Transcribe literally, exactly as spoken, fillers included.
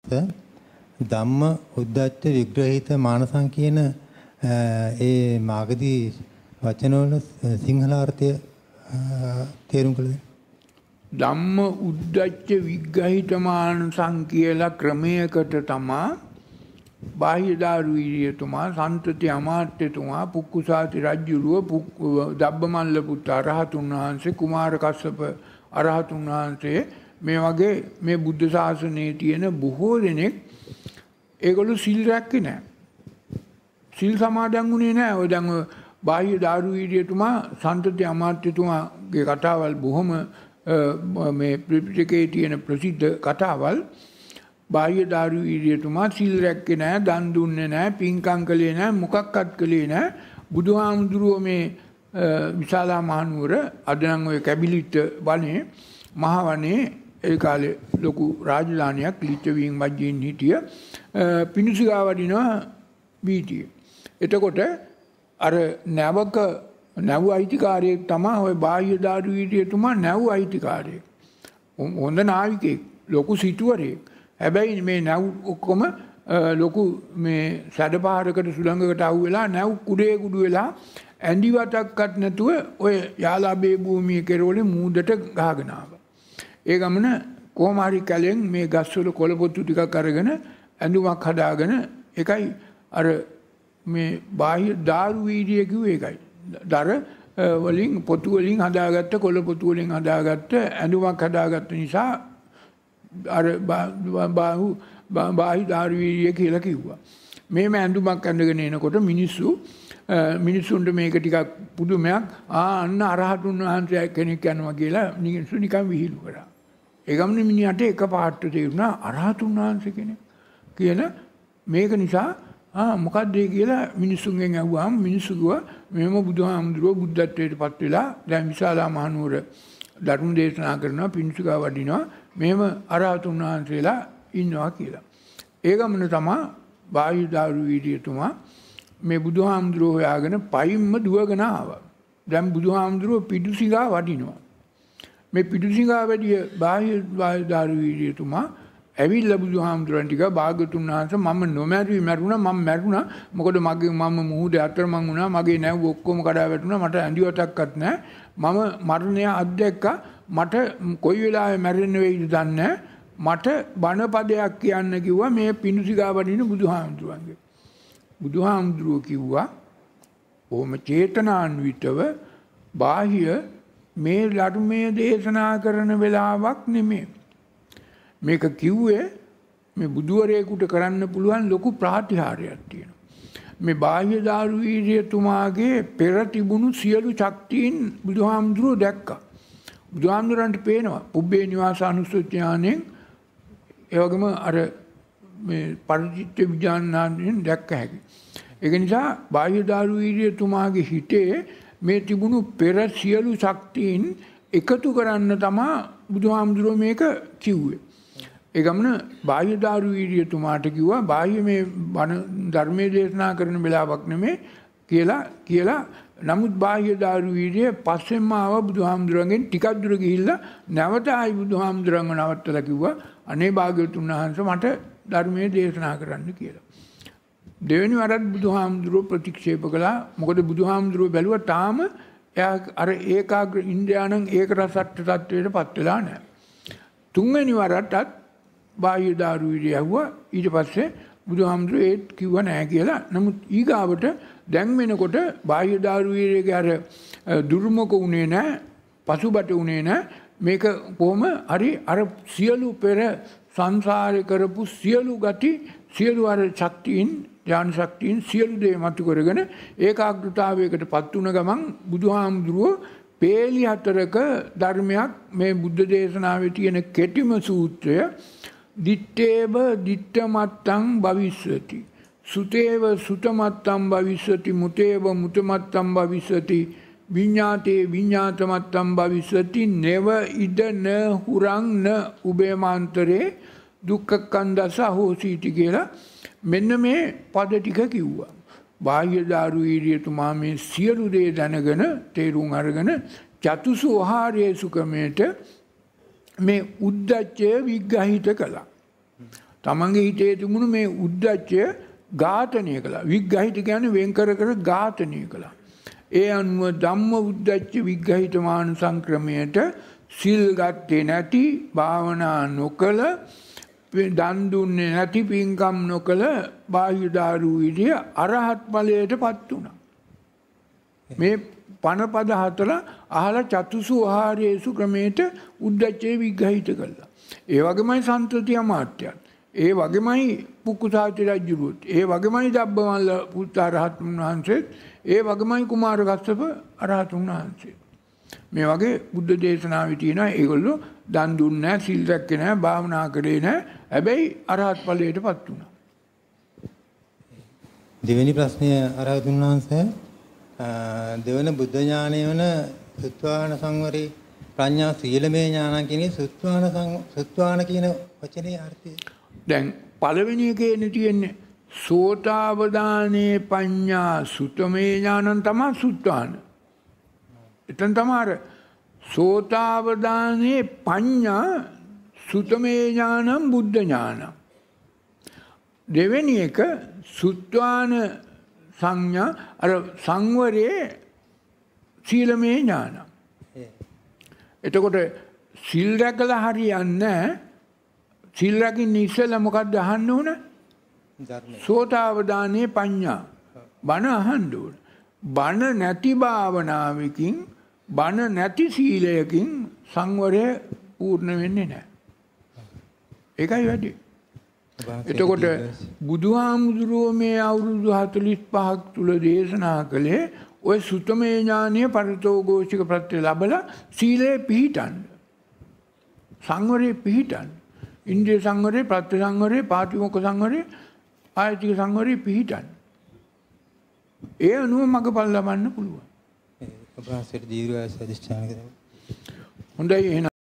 ධම්ම උද්දච්ච විග්‍රහිත මානසං කියන ඒ මාගදී වචනවල සිංහල අර්ථය තේරුම් කළ දෙන්න. ධම්ම උද්දච්ච විග්‍රහිත මානසං කියලා ක්‍රමයකට තමා බාහ්‍ය දාරුවීරියතුමා සන්තති අමාත්‍යතුමා පුක්කුසාති රජුරුව දබ්බමල්ල පුත් අරහතුන් වහන්සේ කුමාර කස්සප අරහතුන් වහන්සේ මේ වගේ මේ බුද්ධ ශාසනයේ තියෙන බොහෝ දෙනෙක් ඒගොල්ලෝ සිල් රැක්කේ නැහැ. සිල් සමාදන් වුණේ නැහැ. ඔය දැන් බාහ්‍ය දාරුවීරියතුමා සන්තති අමාත්‍යතුමාගේ කතාවල් බොහොම මේ ත්‍රිපිටකයේ තියෙන ප්‍රසිද්ධ කතාවල්. බාහ්‍ය දාරුවීරියතුමා සිල් රැක්කේ නැහැ, දන් දුන්නේ නැහැ, පින්කම් කළේ නැහැ, මොකක්වත් කළේ නැහැ. බුදුහාමුදුරුවෝ මේ විශාලා මහනුවර අද නම් ඔය කැබිලිට වනේ මහ වනේ ඒ කාලේ ලොකු රාජධානියක් ලිච්ඡවීන් වජ්ජින් හිටිය පිණුසිගා වඩිනවා බීටිය. එතකොට අර නැවක නැව් අයිතිකාරයෙක් තමයි ඔය බාහ්‍ය දාරුවීරියතුමා නැව් අයිතිකාරයෙක්. හොඳ නාවිකයෙක්, ලොකු සිටුවරයෙක්. හැබැයි මේ නැව් ඔක්කොම ලොකු මේ සැඩපාරකට සුළඟකට අහු වෙලා නැව් කුඩේ කුඩු වෙලා ඇඳි වටක්වත් නැතුව ඔය යාලාබේ භූමිය කෙරවලේ මූදට ගහගෙන ආවා. ඒ ගමන කොහොම හරි කැලෙන් මේ ගස්වල කොළපොත්තු ටිකක් අරගෙන ඇඳුමක් හදාගෙන එකයි අර මේ බාහ්‍ය දාරුවීරිය කිව්වේ ඒකයි. දර වලින් පොතු වලින් හදාගත්ත කොළපොත්තු වලින් හදාගත්ත ඇඳුමක් හදාගත්ත නිසා අර බාහු බාහ්‍ය දාරුවීරිය කියලා කිව්වා. මේ ඇඳුමක් ඇඳගෙන එනකොට මිනිස්සු මිනිස්සුන්ට මේක ටිකක් පුදුමයක් ආ අන්න අරහතුන් වහන්සේ කෙනෙක් යනවා කියලා මිනිස්සු නිකන් විහිළු කරා. ඒ ගමනේ මිනිහට එක පාට තේරුණා අරහතුන් වහන්සේ කෙනෙක් කියලා. මේක නිසා ආ මොකක්ද ඒ කියලා මිනිස්සුන්ගෙන් අහුවාම මිනිස්සු කිව්වා මෙහෙම බුදුහාමුදුරුවෝ බුද්ධත්වයට පත් වෙලා දැන් විශාලා මහනුවර ධර්ම දේශනා කරනවා පිණුසිගා වඩිනවා මෙහෙම අරහතුන් වහන්සේලා ඉන්නවා කියලා. ඒ ගමන තමයි බාහ්‍ය දාරුවීරියතුමා මේ බුදුහාමුදුරුවෝ හොයාගෙන පයින්ම දුවගෙන ආවා. දැන් බුදුහාමුදුරුවෝ පිටුසිඟා වඩිනවා. මේ පිටුසිඟා වැඩිය බාහ්‍ය දාරුවීරියතුමා ඇවිල්ලා බුදුහාමුදුරන් ටික භාගතුන් වහන්සේ මම නොමැරි මැරුණා මම මැරුණා මොකද මගේ මම මුහුදේ අතරමං වුණා මගේ නැව් ඔක්කොම කඩා වැටුණා මට ඇඳිවටක්වත් නැහැ මම මරණය අත්දැක්කා මට කොයි වෙලාවෙ මැරෙන්න වෙයිද දන්නේ මට බණපදයක් කියන්න කිව්වා මේ පිණුසිඟා වඩින බුදුහාමුදුරන්ගේ. බුදුහාමුදුරුවෝ කිව්වා ඕම චේතනාන්විතව බාහ්‍ය මේ ධර්මයේ දේශනා කරන වෙලාවක් නෙමෙයි. මේක කිව්වේ මේ බුදුවරයෙකුට කරන්න පුළුවන් ලොකු ප්‍රාතිහාර්යයක් තියෙනවා. මේ බාහ්‍ය දාරුවීරියතුමාගේ පෙර තිබුණු සියලු ශක්තියින් බුදුහාමුදුරුවෝ දැක්කා. බුදුහාමුදුරන්ට පේනවා පුබ්බේ නිවාසානුස්සති ඥාණයෙන් ඒ වගේම අර මේ පරිචිත්ත විඥානයෙන් දැක්ක හැකි. ඒක නිසා බාහ්‍ය දාරුවීරියතුමාගේ හිතේ මේ තිබුණු පෙර සියලු ශක්තියින් එකතු කරන්න තමයි බුදුහාමුදුරුවෝ මේක කිව්වේ. ඒ ගමන බාහ්‍ය දාරුවීරියතුමාට කිව්වා බාහ්‍ය මේ බණ ධර්මයේ දේශනා කරන වෙලාවක් නෙමෙයි කියලා කියලා නමුත් බාහ්‍ය දාරුවීරිය පස්සෙන්ම ආව බුදුහාමුදුරන්ගෙන් ටිකක් දුර ගිහිල්ලා නැවත ආයි බුදුහාමුදුරන්ව නවත්තලා කිව්වා අනේ භාග්‍යවතුන් වහන්සේ මට ධර්මයේ දේශනා කරන්න කියලා. දෙවෙනි වරත් බුදුහාමුදුරුව ප්‍රතික්ෂේප කළා. මොකද බුදුහාමුදුරුව බැලුවා තාම එයා අර ඒකාග්‍ර ඉන්ද්‍රයාණන් ඒක රසට්ට තත්වයට පත් වෙලා නැහැ. තුන්වෙනි වරටත් බාහ්‍ය දාරුවීරිය ඇහුවා. ඊට පස්සේ බුදුහාමුදුරුව ඒත් කිව්වා නැහැ කියලා. නමුත් ඊගාවට දැන් වෙනකොට බාහ්‍ය දාරුවීරියගේ අර දුර්මුඛ උනේ නැහැ, පසුබට උනේ නැහැ. මේක කොහොම හරි අර සියලු පෙර සංසාරේ කරපු සියලු ගති සියලු අර ශක්තියින් ඥාන ශක්තියින් සියලු දේ මතු කරගෙන ඒකාග්‍රතාවයකට පත් වුණ ගමන් බුදුහාමුදුරුවෝ පේලි හතරක ධර්මයක් මේ බුද්ධ දේශනාවේ තියෙන කෙටිම සූත්‍රය දිත්තේව දිත්තමත්තං භවිස්සති සුතේව සුතමත්තං භවිස්සති මුතේව මුතමත්තං භවිස්සති විඤ්ඤාතේ විඤ්ඤාතමත්තං භවිස්සති නව ඉද න හුරං න උබේමාන්තරේ දුක්ඛකන්දස හෝසීති කියලා මෙන්න මේ පද ටික කිව්වා. බාහ්‍ය දාරුවීරියතුමා මේ සියලු දේ දැනගෙන තේරුම් අරගෙන චතුසු ආහාරයේ සුකමේට මේ උද්දච්චය විග්‍රහිත කළා. තමන්ගේ හිතේ තිබුණු මේ උද්දච්චය ඝාතනය කළා. විග්‍රහිත කියන්නේ වෙන් කර කර ඝාතනය කළා. ඒ අනුව ධම්ම උද්දච්ච විග්‍රහිත මාන සංක්‍රමයට සිල් ගත්තේ නැති, භාවනා නොකළ, දන් දුන්නේ නැති, පින්කම් නොකළ බාහ්‍ය දාරු විදිය අරහත් ඵලයටපත් වුණා. මේ පණපද හතර අහලා චතුසු ආහාරයේසු ක්‍රමයට උද්දච්චය විග්‍රහිත කළා. ඒ වගේමයි සන්තති අමාත්‍යයත්. ඒ වගේමයි පුක්කුසාති රජුරුත්. ඒ වගේමයි දබ්බමල්ල පුත්ත අරහතුන් වහන්සේත්. ඒ වගේමයි කුමාර කස්සප අරහතුන් වහන්සේත්. මේ වගේ බුද්ධ දේශනාවේ තියෙනවා ඒගොල්ලෝ දන් දුන්නේ නැහැ, සීල් රැක්කේ නැහැ, භාවනා කරේ නැහැ. හැබැයි අරහත් ඵලයටපත් වුණා. දෙවෙනි ප්‍රශ්නය අරහතුන් වහන්සේ දෙවන බුද්ධ ඥානය වන සුත්වාන සංවරේ ප්‍රඥා සීලමය ඥාන කියන සුත්වාන සුත්වාන කියන වචනේ අර්ථය. දැන් පළවෙනි එකේනේ තියෙන්නේ සෝතාවදානේ පඤ්ඤා සුතමේ ඥානං තමයි සුත්වාන. එතන තමයි සෝතාවදානේ පඤ්ඤා සුතමේ ඥානං බුද්ධ ඥානං. දෙවෙනි එක සුත්වාන සංඥා අර සංවරයේ සීලමය ඥාන. එතකොට සිල් රැකලා හරියන්නේ සිල් රැකින්න ඉස්සෙල්ලා මොකද්ද අහන්න ඕන? සෝතාවදානේ පඤ්ඤා. බණ අහන්න ඕන. බණ නැති භාවනාවකින්, බණ නැති සීලයකින් සංවරය පූර්ණ වෙන්නේ නැහැ. ඒකයි වැඩි. එතකොට බුදුහාමුදුරුවෝ මේ අවුරුදු හතළිස් පහක් තුල දේශනා කළේ ඔය සුතමේ ඥානීය පරිතෝගෝචික ප්‍රත්‍ය ලැබලා සීලේ පිහිටන්න. සංවරේ පිහිටන්න. ඉන්ද්‍රිය සංවරේ, ප්‍රත්‍ය සංවරේ, පාටිමොක්ඛ සංවරේ, ආයතික සංවරේ පිහිටන්න. ඒ අනුව මගපල් ලබන්න පුළුවන්. ඔබ වහන්සේට දීර්ඝායුෂ අධිෂ්ඨාන කරමු. හොඳයි එහෙනම්